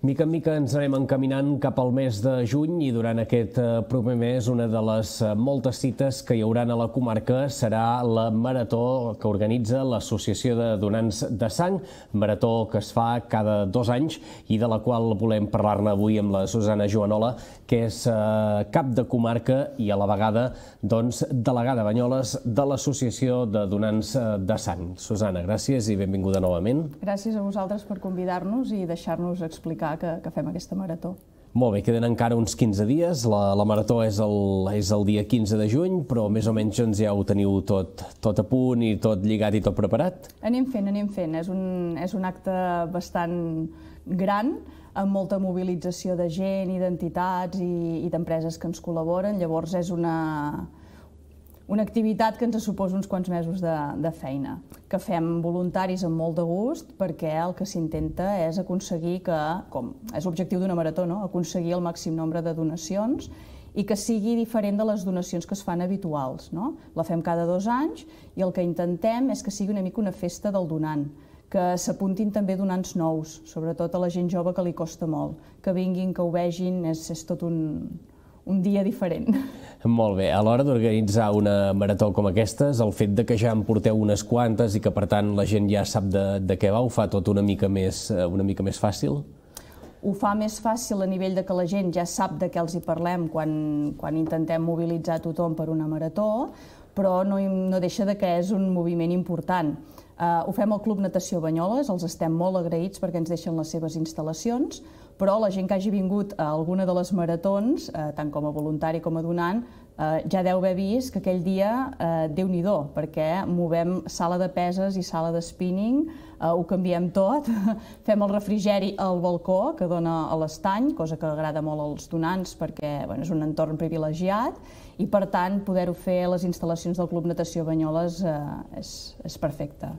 Mica en mica ens anem encaminant cap al mes de juny i durant aquest proper mes una de les moltes cites que hi haurà a la comarca serà la marató que organitza l'Associació de Donants de Sang, marató que es fa cada 2 anys i de la qual volem parlar-ne avui amb la Susana Joanola, que és cap de comarca i a la vegada delegada a Banyoles de l'Associació de Donants de Sang. Susana, gràcies i benvinguda novament. Gràcies a vosaltres per convidar-nos i deixar-nos explicar que fem aquesta marató. Molt bé, queden encara uns 15 dies, la marató és el dia 15 de juny, però més o menys ja ho teniu tot a punt i tot lligat i tot preparat? Anem fent. És un acte bastant gran, amb molta mobilització de gent i d'entitats i d'empreses que ens col·laboren, llavors és una activitat que ens suposa uns quants mesos de feina, que fem voluntaris amb molt de gust perquè el que s'intenta és aconseguir que, com és l'objectiu d'una marató, aconseguir el màxim nombre de donacions i que sigui diferent de les donacions que es fan habituals. La fem cada 2 anys i el que intentem és que sigui una mica una festa del donant, que s'apuntin també donants nous, sobretot a la gent jove que li costa molt, que vinguin, que ho vegin, és tot un dia diferent. Molt bé, a l'hora d'organitzar una marató com aquestes, el fet que ja en porteu unes quantes i que per tant la gent ja sap de què va, ho fa tot una mica més fàcil? Ho fa més fàcil a nivell que la gent ja sap de què els hi parlem quan intentem mobilitzar tothom per una marató, però no deixa que és un moviment important. Ho fem al Club Natació Banyoles, els estem molt agraïts perquè ens deixen les seves instal·lacions, però la gent que hagi vingut a alguna de les maratons, tant com a voluntari com a donant, ja deu haver vist que aquell dia Déu-n'hi-do, perquè movem sala de peses i sala de spinning, ho canviem tot, fem el refrigeri al balcó que dona a l'estany, cosa que agrada molt als donants perquè és un entorn privilegiat, i per tant poder-ho fer a les instal·lacions del Club Natació Banyoles és perfecte.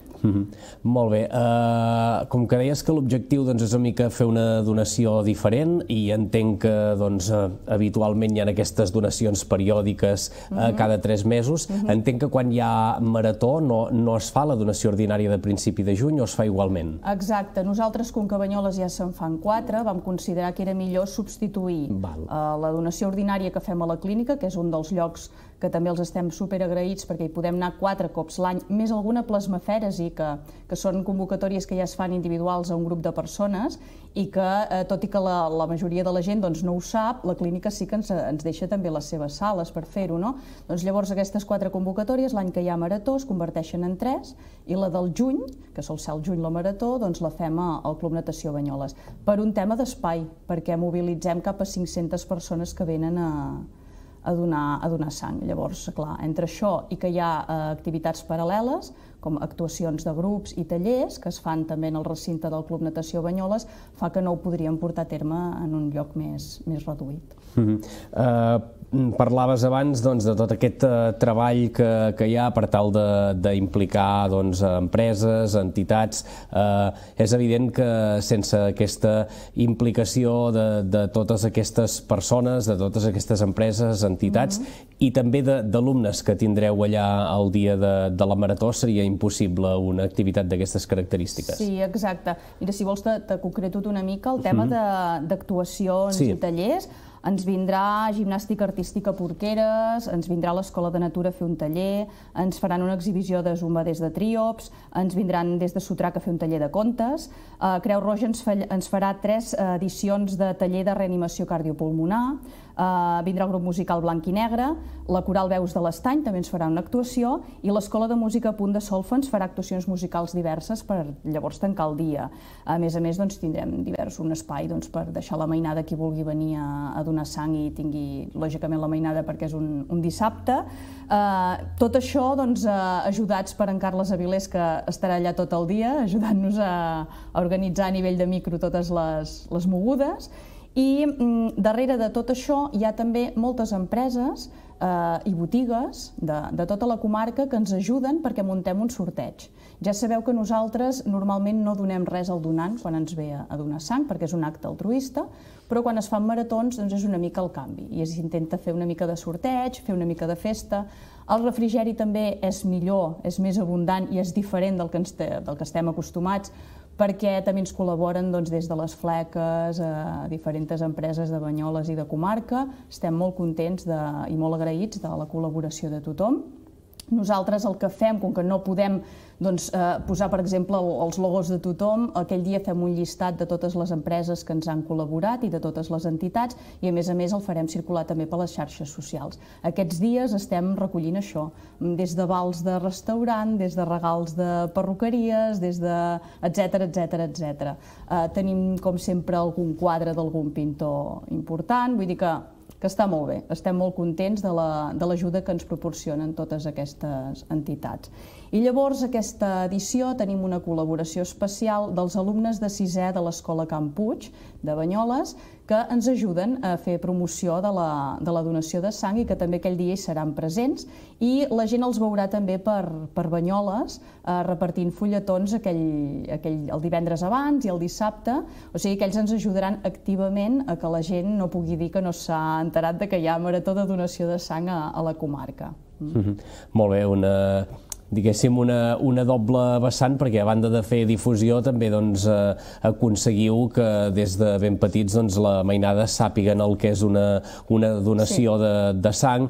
Molt bé, com que deies que l'objectiu és una mica fer una donació diferent i entenc que habitualment hi ha aquestes donacions periòdiques cada 3 mesos, entenc que quan hi ha marató no es fa la donació ordinària de principi de juny o es fa igualment? Exacte, nosaltres com que a Banyoles ja se'n fan 4 vam considerar que era millor substituir la donació ordinària que fem a la clínica, que és un dels llocs que també els estem superagraïts perquè hi podem anar 4 cops l'any, més alguna plasmafèresi, que són convocatòries que ja es fan individuals a un grup de persones i que, tot i que la majoria de la gent no ho sap, la clínica sí que ens deixa també les seves sales per fer-ho. Llavors aquestes 4 convocatòries, l'any que hi ha marató, es converteixen en 3 i la del juny, que sol ser el juny la marató, la fem al Club Natació Banyoles. Per un tema d'espai, perquè mobilitzem cap a 500 persones que venen a donar sang. Llavors, clar, entre això i que hi ha activitats paral·leles, com actuacions de grups i tallers, que es fan també en el recinte del Club Natació Banyoles, fa que no ho podríem portar a terme en un lloc més reduït. Parlaves abans de tot aquest treball que hi ha per tal d'implicar empreses, entitats. És evident que sense aquesta implicació de totes aquestes persones, de totes aquestes empreses, entitats i també d'alumnes que tindreu allà el dia de la marató seria impossible una activitat d'aquestes característiques. Sí, exacte. Mira, si vols te concreto una mica el tema d'actuacions i tallers. Ens vindrà gimnàstica artística Porqueres, ens vindrà l'Escola de Natura a fer un taller, ens faran una exhibició de zumba des de Tríops, ens vindran des de Sotrac a fer un taller de contes, Creu Roja ens farà 3 edicions de taller de reanimació cardiopulmonar, vindrà el grup musical Blanc i Negre, la Coral Veus de l'Estany també ens farà una actuació i l'Escola de Música Punt de Solfa ens farà actuacions musicals diverses per llavors tancar el dia. A més, tindrem un espai per deixar la mainada qui vulgui venir a donar sang i tingui, lògicament, la mainada perquè és un dissabte. Tot això ajudats per en Carles Avilés, que estarà allà tot el dia, ajudant-nos a organitzar a nivell de micro totes les mogudes. I darrere de tot això hi ha també moltes empreses i botigues de tota la comarca que ens ajuden perquè muntem un sorteig. Ja sabeu que nosaltres normalment no donem res al donant quan ens ve a donar sang, perquè és un acte altruista, però quan es fan maratons és una mica el canvi i s'intenta fer una mica de sorteig, fer una mica de festa. El refrigeri també és millor, és més abundant i és diferent del que estem acostumats, perquè també ens col·laboren des de les fleques a diferents empreses de Banyoles i de comarca. Estem molt contents i molt agraïts de la col·laboració de tothom. Nosaltres el que fem, com que no podem posar, per exemple, els logos de tothom, aquell dia fem un llistat de totes les empreses que ens han col·laborat i de totes les entitats i, a més, el farem circular també per les xarxes socials. Aquests dies estem recollint això, des de vals de restaurant, des de regals de perruqueries, des de etcètera. Tenim, com sempre, algun quadre d'algun pintor important, vull dir que està molt bé. Estem molt contents de l'ajuda que ens proporcionen totes aquestes entitats. I llavors, aquesta edició, tenim una col·laboració especial dels alumnes de 6è de l'Escola Can Puig, de Banyoles, que ens ajuden a fer promoció de la donació de sang i que també aquell dia hi seran presents. I la gent els veurà també per Banyoles, repartint fulletons el divendres abans i el dissabte. O sigui que ells ens ajudaran activament a que la gent no pugui dir que no s'ha enterat que hi ha marató de donació de sang a la comarca. Molt bé, diguéssim, una doble vessant, perquè a banda de fer difusió també aconseguiu que des de ben petits la mainada sàpiguen el que és una donació de sang,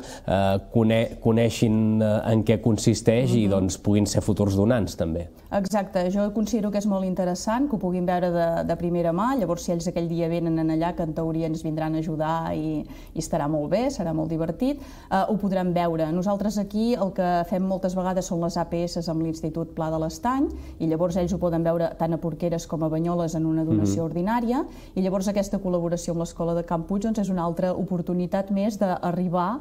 coneixin en què consisteix i puguin ser futurs donants també. Exacte, jo considero que és molt interessant que ho puguin veure de primera mà, llavors si ells aquell dia venen allà, que en teoria ens vindran a ajudar i estarà molt bé, serà molt divertit, ho podran veure. Nosaltres aquí el que fem moltes vegades són les APS amb l'Institut Pla de l'Estany i llavors ells ho poden veure tant a Porqueres com a Banyoles en una donació ordinària i llavors aquesta col·laboració amb l'Escola de Can Puig és una altra oportunitat més d'arribar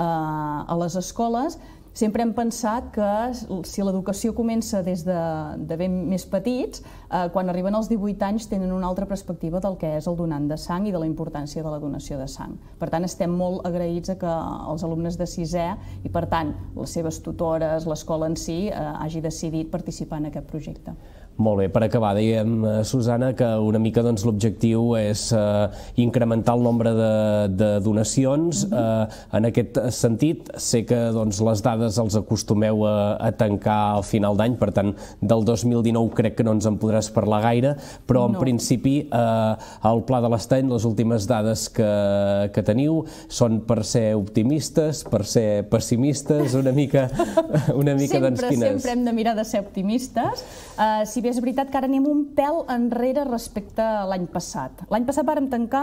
a les escoles. Sempre hem pensat que si l'educació comença des de ben més petits, quan arriben als 18 anys tenen una altra perspectiva del que és el donant de sang i de la importància de la donació de sang. Per tant, estem molt agraïts que els alumnes de 6è i, per tant, les seves tutores, l'escola en si, hagi decidit participar en aquest projecte. Molt bé, per acabar, dèiem, Susana, que una mica l'objectiu és incrementar el nombre de donacions. En aquest sentit, sé que les dades els acostumeu a tancar al final d'any, per tant, del 2019 crec que no ens en podràs parlar gaire, però en principi al Pla de l'Estany les últimes dades que teniu són per ser optimistes, per ser pessimistes, una mica quines? Sempre hem de mirar de ser optimistes. Si bé és veritat que ara anem un pèl enrere respecte a l'any passat. L'any passat vàrem tancar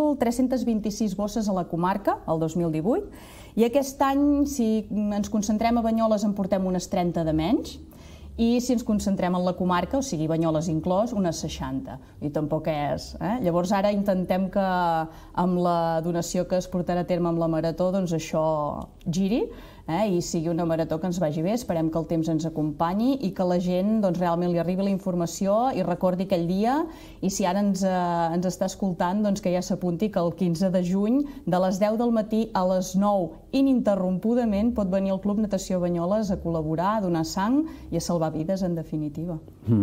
1.326 bosses a la comarca, el 2018, i aquest any, si ens concentrem a Banyoles, en portem unes 30 de menys, i si ens concentrem en la comarca, o sigui, Banyoles inclòs, unes 60. I tampoc és. Llavors ara intentem que amb la donació que es portarà a terme amb la marató, doncs això giri, i sigui una marató que ens vagi bé, esperem que el temps ens acompanyi i que la gent realment li arribi la informació i recordi aquell dia, i si ara ens està escoltant, que ja s'apunti que el 15 de juny, de les 10 del matí a les 9, ininterrompudament, pot venir al Club Natació Banyoles a col·laborar, a donar sang i a salvar vides, en definitiva.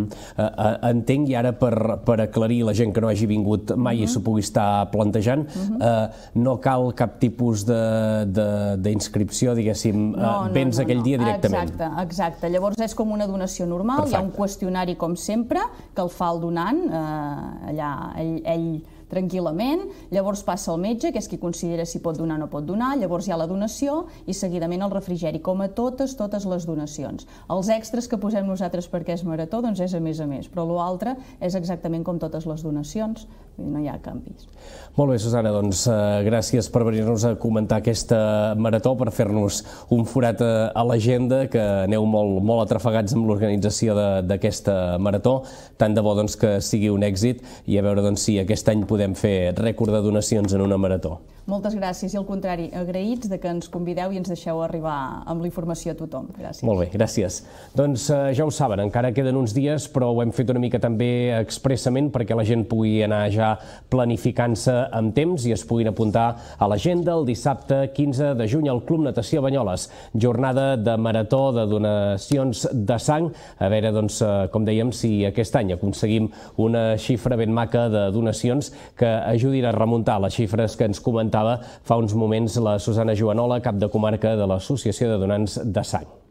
Entenc, i ara per aclarir la gent que no hagi vingut mai i s'ho pugui estar plantejant, no cal cap tipus d'inscripció, diguéssim, vens aquell dia directament. Exacte. Llavors és com una donació normal, hi ha un qüestionari com sempre que el fa el donant, allà ell tranquil·lament, llavors passa al metge, que és qui considera si pot donar o no pot donar, llavors hi ha la donació i seguidament el refrigeri, com a totes les donacions. Els extras que posem nosaltres perquè és marató, doncs és a més, però l'altre és exactament com totes les donacions, no hi ha canvis. Molt bé, Susana, doncs gràcies per venir-nos a comentar aquesta marató, per fer-nos un forat a l'agenda, que aneu molt atrafegats amb l'organització d'aquesta marató. Tant de bo que sigui un èxit i a veure si aquest any podem fer rècord de donacions en una marató. Moltes gràcies, i al contrari, agraïts que ens convideu i ens deixeu arribar amb la informació a tothom. Gràcies. Molt bé, gràcies. Doncs ja ho saben, encara queden uns dies, però ho hem fet una mica també expressament perquè la gent pugui anar ja planificant-se amb temps i es puguin apuntar a l'agenda el dissabte 15 de juny al Club Natació Banyoles. Jornada de marató de donacions de sang. A veure, com dèiem, si aquest any aconseguim una xifra ben maca de donacions que ajudin a remuntar les xifres que ens comentava fa uns moments la Susana Joanola, cap de comarca de l'Associació de Donants de Sang.